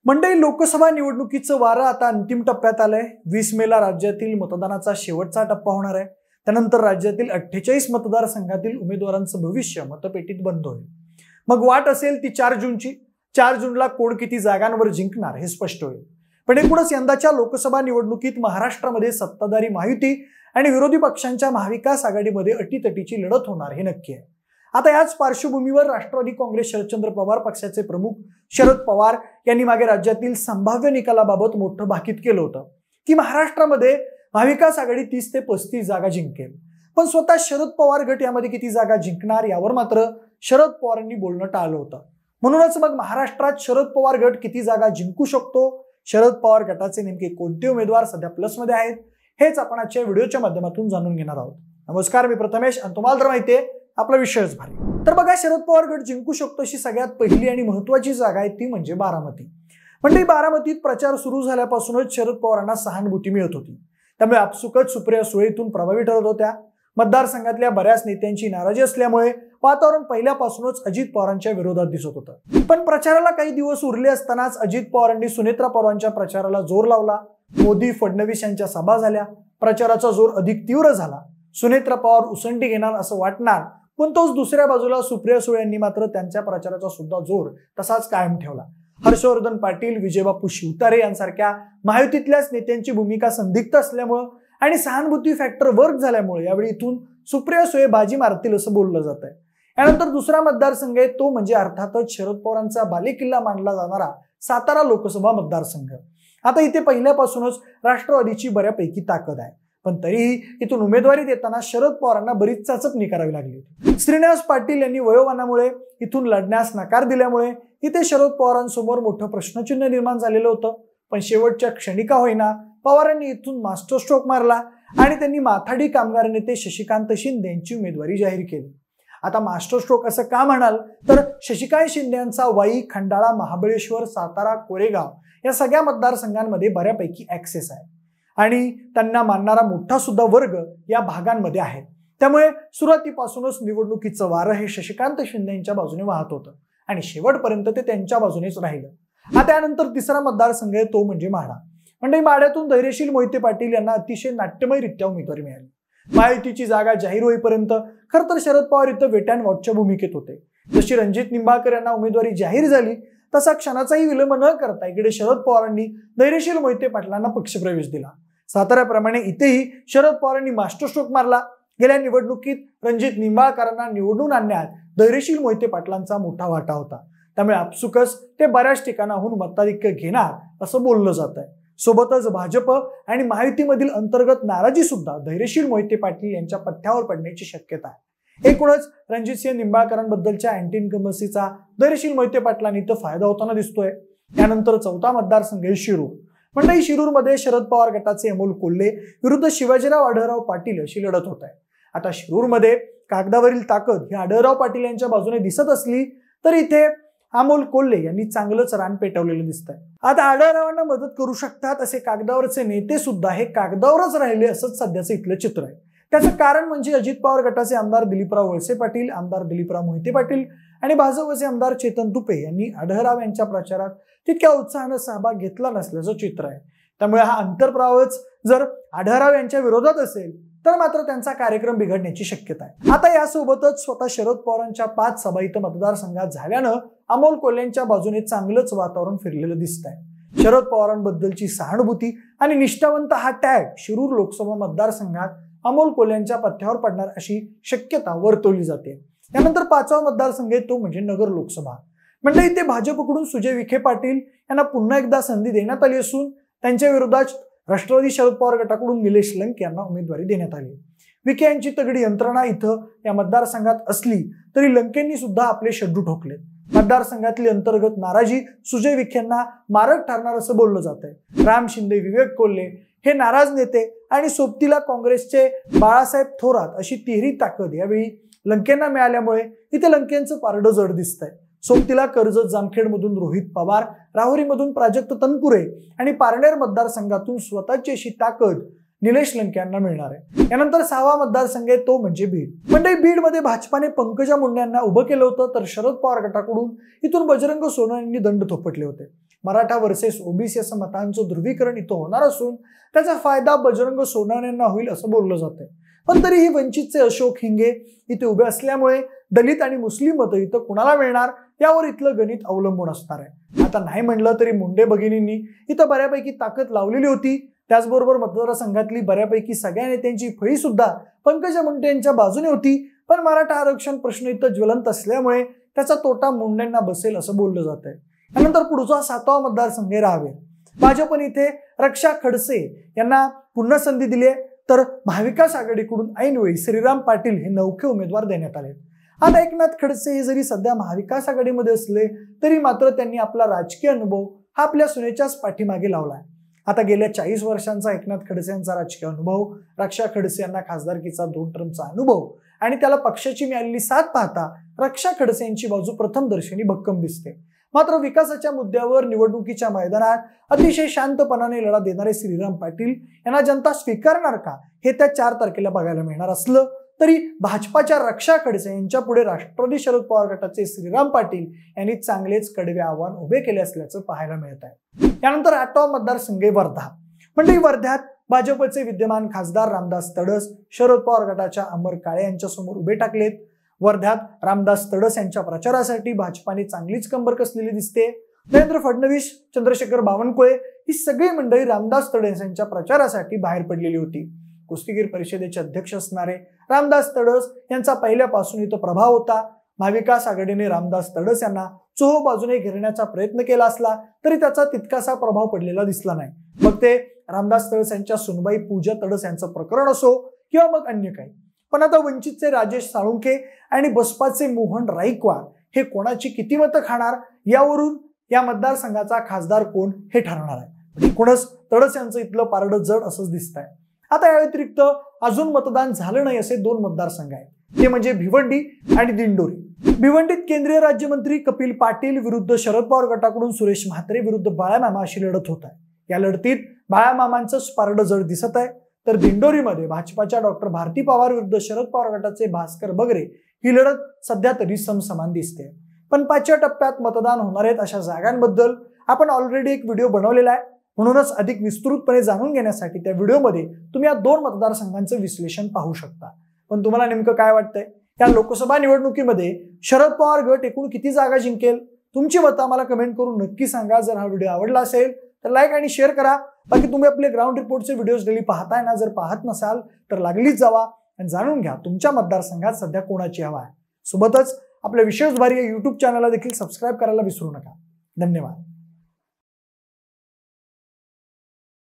मंडई लोकसभा निवडणुकीचं वारं आता अंतिम टप्प्यात आलंय। 20 मेला राज्यातील मतदानाचा शेवटचा टप्पा होणार आहे। त्यानंतर राज्यातील 48 मतदारसंघातील उमेदवारांचं भविष्य मतपेटीत बंद होईल। मग वाट असेल ती 4 जूनची। 4 जूनला कोण किती जागांवर जिंकणार हे स्पष्ट होईल। पण एकूणच यंदाच्या लोकसभा निवडणुकीत महाराष्ट्रामध्ये सत्ताधारी महायुती आणि विरोधी पक्षांच्या महाविकास आघाडीमध्ये अटीतटीची लढत होणार हे नक्की आहे। आता याच पार्श्वभूमीवर राष्ट्रवादी काँग्रेस शरदचंद्र पवार पक्षाचे प्रमुख शरद पवार यांनी मागे राज्यातील संभाव्य निकालाबाबत मोठं भाकीत केलं होतं की महाराष्ट्रामध्ये महाविकास आघाडी 30 ते 35 जागा जिंकेल। पण स्वतः शरद पवार गट यामध्ये किती जागा जिंकणार यावर मात्र शरद पवारांनी बोलणं टाळलं होतं। म्हणूनच मग महाराष्ट्रात शरद पवार गट किती जागा जिंकू शकतो, शरद पवार गटाचे नेमके कोणते उमेदवार सध्या प्लसमध्ये आहेत, हेच आपण आजच्या व्हिडिओच्या माध्यमातून जाणून घेणार आहोत। नमस्कार, मी प्रथमेश आणि तुम्हाला तर माहिती आहे आपला विषयच भारी। तर बघा, शरद पवार गट जिंकू शकतो अशी सगळ्यात पहिली आणि महत्त्वाची जागा आहे ती म्हणजे बारामती। म्हणजे बारामतीत प्रचार सुरू झाल्यापासूनच शरद पवारांना सहानुभूती मिळत होती। त्यामुळे आपसुकच सुप्रिया सुळे इथून प्रभावी ठरत होत्या। मतदारसंघातल्या बऱ्याच नेत्यांची नाराजी असल्यामुळे वातावरण पहिल्यापासूनच अजित पवारांच्या विरोधात दिसत होतं। पण प्रचाराला काही दिवस उरले असतानाच अजित पवारांनी सुनेत्रा पवारांच्या प्रचाराला जोर लावला। मोदी फडणवीस यांच्या सभा झाल्या, प्रचाराचा जोर अधिक तीव्र झाला। सुनेत्रा पवार उसंडी घेणार असं वाटणार, पण तोच दुसऱ्या बाजूला सुप्रिया सुळे यांनी मात्र त्यांच्या प्रचाराचा सुद्धा जोर तसाच कायम ठेवला। हर्षवर्धन पाटील, विजयबापू शिवतारे यांसारख्या महायुतीतल्याच नेत्यांची भूमिका संदिग्ध असल्यामुळे आणि सहानुभूती फॅक्टर वर्क झाल्यामुळे यावेळी इथून सुप्रिया सुळे बाजी मारतील असं बोललं जात आहे। यानंतर दुसरा मतदारसंघ आहे तो म्हणजे अर्थातच शरद पवारांचा बालेकिल्ला मानला जाणारा सातारा लोकसभा मतदारसंघ। आता इथे पहिल्यापासूनच राष्ट्रवादीची बऱ्यापैकी ताकद आहे, पण तरीही इथून उमेदवारी देताना शरद पवारांना बरीच चाचपणी करावी लागली होती। श्रीनिवास पाटील यांनी वयोमानामुळे इथून लढण्यास नकार दिल्यामुळे इथे शरद पवारांसमोर मोठं प्रश्नचिन्ह निर्माण झालेलं होतं। पण शेवटच्या क्षणी का होईना पवारांनी इथून मास्टर स्ट्रोक मारला आणि त्यांनी माथाडी कामगार नेते शशिकांत शिंदे यांची उमेदवारी जाहीर केली। आता मास्टर स्ट्रोक असं का म्हणाल तर शशिकांत शिंदे यांचा वाई, खंडाळा, महाबळेश्वर, सातारा, कोरेगाव या सगळ्या मतदारसंघांमध्ये बऱ्यापैकी ऍक्सेस आहे आणि त्यांना मानणारा मोठा सुद्धा वर्ग या भागांमध्ये आहे। त्यामुळे सुरुवातीपासूनच निवडणुकीचं वारं हे शशिकांत शिंदे यांच्या बाजूने वाहत होतं आणि शेवटपर्यंत ते त्यांच्या बाजूनेच राहिलं। आता त्यानंतर तिसरा मतदारसंघ आहे तो म्हणजे माढा। म्हणजे माढ्यातून धैर्यशील मोहिते पाटील यांना अतिशय नाट्यमयरित्या उमेदवारी मिळाली। महायुतीची जागा जाहीर होईपर्यंत खरं तर शरद पवार इथं वेट अँड वॉचच्या भूमिकेत होते। जशी रणजित निंबाळकर यांना उमेदवारी जाहीर झाली तसा क्षणाचाही विलंब न करता इकडे शरद पवारांनी धैर्यशील मोहिते पाटलांना पक्षप्रवेश दिला। साताऱ्याप्रमाणे इथेही शरद पवारांनी मास्टर स्ट्रोक मारला। गेल्या निवडणुकीत रणजित निंबाळकरांना निवडून आणण्यात धैर्यशील मोहिते पाटलांचा मोठा वाटा होता। त्यामुळे आपसुकच ते बऱ्याच ठिकाणाहून मताधिक्य घेणार असं बोललं जात आहे। सोबतच भाजप आणि महायुतीमधील अंतर्गत नाराजी सुद्धा धैर्यशील मोहिते पाटील यांच्या पथ्यावर पडण्याची शक्यता आहे। एकूणच रणजितसिंह निंबाळकरांबद्दलच्या अँटी इन्कम्बन्सीचा धैर्यशील मोहिते पाटलांनी तर फायदा होताना दिसतोय। त्यानंतर चौथा मतदारसंघ शिरूर। म्हणजे शिरूरमध्ये शरद पवार गटाचे अमोल कोल्हे विरुद्ध शिवाजीराव आढळराव पाटील अशी लढत होत आहे। आता शिरूरमध्ये कागदावरील ताकद ही आढळराव पाटील यांच्या बाजूने दिसत असली तर इथे अमोल कोल्हे यांनी चांगलंच रान पेटवलेलं दिसतंय। आता आढळरावांना मदत करू शकतात असे कागदावरचे नेते सुद्धा हे कागदावरच राहिले असंच सध्याचं इथलं चित्र आहे। त्याचं कारण म्हणजे अजित पवार गटाचे आमदार दिलीपराव वळसे पाटील, आमदार दिलीपराव मोहिते पाटील आणि भाजपचे आमदार चेतन तुपे यांनी आढळराव यांच्या प्रचारात तितक्या उत्साहानं सहभाग घेतला नसल्याचं चित्र आहे। त्यामुळे हा अंतर्प्रवाहच जर आढळराव यांच्या विरोधात असेल तर मात्र त्यांचा कार्यक्रम बिघडण्याची शक्यता आहे। आता यासोबतच स्वतः शरद पवारांच्या 5 सभा इथं मतदारसंघात झाल्यानं अमोल कोल्हेंच्या बाजूने चांगलंच वातावरण फिरलेलं दिसतंय। शरद पवारांबद्दलची सहानुभूती आणि निष्ठावंत हा टॅग शिरूर लोकसभा मतदारसंघात अमोल कोल्हेंच्या पथ्यावर पडणार अशी शक्यता वर्तवली जाते। त्यानंतर 5वा मतदारसंघ तो म्हणजे नगर लोकसभा। म्हणजे इथे भाजपकडून सुजय विखे पाटील यांना पुन्हा एकदा संधी देण्यात आली असून त्यांच्या विरोधात राष्ट्रवादी शरद पवार गटाकडून निलेश लंके यांना उमेदवारी देण्यात आली। विखे यांची तगडी यंत्रणा इथं या मतदारसंघात असली तरी लंकेंनी सुद्धा आपले शड्डू ठोकले। मतदारसंघातली अंतर्गत नाराजी सुजय विखेंना मारक ठरणार असं बोललं जात आहे। राम शिंदे, विवेक कोल्हे हे नाराज नेते आणि सोबतीला काँग्रेसचे बाळासाहेब थोरात अशी तिहेरी ताकद यावेळी लंकेंना मिळाल्यामुळे इथे लंकेंचं पारडं जड दिसतंय। सोबतीला कर्जत जामखेडमधून रोहित पवार, राहुरीमधून प्राजक्त तनपुरे आणि पारनेर मतदारसंघातून स्वतःची अशी ताकद निलेश लंके यांना मिळणार आहे। यानंतर 6वा मतदारसंघ आहे तो म्हणजे बीड। म्हणजे बीडमध्ये भाजपाने पंकजा मुंडे यांना उभं केलं होतं तर शरद पवार गटाकडून इथून बजरंग सोनवणे यांनी दंड थोपटले होते। मराठा वर्सेस ओबीसी असं मतांचं ध्रुवीकरण इथं होणार असून त्याचा फायदा बजरंग सोनवणेंना होईल असं बोललं जातंय। पण तरीही वंचितचे अशोक हिंगे इथे उभे असल्यामुळे दलित आणि मुस्लिम मतं इथं कुणाला मिळणार यावर इथलं गणित अवलंबून असणार आहे। आता नाही म्हणलं तरी मुंडे भगिनींनी इथं बऱ्यापैकी ताकद लावलेली होती। त्याचबरोबर मतदारसंघातली बऱ्यापैकी सगळ्या नेत्यांची फळी सुद्धा पंकजा मुंडे यांच्या बाजूने होती। पण मराठा आरक्षण प्रश्न इथं ज्वलंत असल्यामुळे त्याचा तोटा मुंडेंना बसेल असं बोललं जात आहे। त्यानंतर पुढचा 7वा मतदारसंघ राहावे। भाजपने इथे रक्षा खडसे यांना पुन्हा संधी दिली आहे, तर महाविकास आघाडीकडून ऐनवेळी श्रीराम पाटील हे नौखे उमेदवार देण्यात आले। आता एकनाथ खडसे हे जरी सध्या महाविकास आघाडीमध्ये असले तरी मात्र त्यांनी आपला राजकीय अनुभव हा आपल्या सुनेच्याच पाठीमागे लावलाय। आता गेल्या 40 वर्षांचा एकनाथ खडसे यांचा राजकीय अनुभव, रक्षा खडसे यांना खासदारकीचा 2 टर्मचा अनुभव आणि त्याला पक्षाची मिळालेली साथ पाहता रक्षा खडसे यांची बाजू प्रथमदर्शनी भक्कम दिसते। मात्र विकासाच्या मुद्द्यावर निवडणुकीच्या मैदानात अतिशय शांतपणाने लढा देणारे श्रीराम पाटील यांना जनता स्वीकारणार का हे त्या 4 तारखेला बघायला मिळणार असलं तरी भाजपाच्या रक्षा खडसे यांच्या पुढे राष्ट्रवादी शरद पवार गटाचे श्रीराम पाटील यांनी चांगलेच कडवे आव्हान उभे केले असल्याचं पाहायला मिळत आहे। त्यानंतर 8वा मतदारसंघ वर्धा। म्हणजे वर्ध्यात भाजपचे विद्यमान खासदार रामदास तडस शरद पवार गटाच्या अमर काळे यांच्या समोर उभे टाकलेत। वर्ध्यात रामदास तडस यांच्या प्रचारासाठी भाजपाने चांगलीच कंबर कसलेली दिसते। देवेंद्र फडणवीस, चंद्रशेखर बावनकुळे ही सगळी मंडळी रामदास तडस यांच्या प्रचारासाठी बाहेर पडलेली होती। कुस्तीगीर परिषदेचे अध्यक्ष असणारे रामदास तडस यांचा पहिल्यापासून इथं प्रभाव होता। महाविकास आघाडीने रामदास तडस यांना चोहो बाजूने घेरण्याचा प्रयत्न केला असला तरी त्याचा तितकासा प्रभाव पडलेला दिसला नाही। मग ते रामदास तडस यांच्या सुनबाई पूजा तडस यांचं प्रकरण असो किंवा मग अन्य काही। पण आता वंचितचे राजेश साळुंखे आणि बसपाचे मोहन राईकवाड हे कोणाची किती मतं खाणार यावरून या मतदारसंघाचा खासदार कोण हे ठरणार आहे। एकूणच तडस यांचं इथलं पारडं जड असंच दिसतंय। आता या व्यतिरिक्त अजून मतदान झालं नाही असे 2 मतदारसंघ आहेत, ते म्हणजे भिवंडी आणि दिंडोरी। भिवंडीत केंद्रीय राज्यमंत्री कपिल पाटील विरुद्ध शरद पवार गटाकडून सुरेश म्हात्रे विरुद्ध बाळामामा अशी लढत होत आहे। या लढतीत बाळामामांचं पारडं जड दिसत आहे, तर दिंडोरीमध्ये भाजपाच्या डॉक्टर भारती पवार विरुद्ध शरद पवार गटाचे भास्कर बगरे ही लढत सध्या तरी समसमान दिसते। पण 5व्या टप्प्यात मतदान होणार आहेत अशा जागांबद्दल आपण ऑलरेडी एक व्हिडिओ बनवलेला आहे, म्हणूनच अधिक विस्तृतपणे जाणून घेण्यासाठी त्या व्हिडिओमध्ये तुम्ही या 2 मतदारसंघांचं विश्लेषण पाहू शकता। पण तुम्हाला नेमकं काय वाटतंय या लोकसभा निवडणुकीमध्ये शरद पवार गट एकूण किती जागा जिंकेल? तुमची मतं आम्हाला कमेंट करून नक्की सांगा। जर हा व्हिडिओ आवडला असेल तर लाईक आणि शेअर करा। बाकी तुम्ही आपले ग्राउंड रिपोर्टचे व्हिडिओज डेली पाहताय ना, जर पाहत नसाल तर लागलीच जावा आणि जाणून घ्या तुमच्या मतदारसंघात सध्या कोणाची हवा आहे। सोबतच आपल्या विशेष भारी या YouTube चॅनलला देखील सबस्क्राईब करायला विसरू नका। धन्यवाद।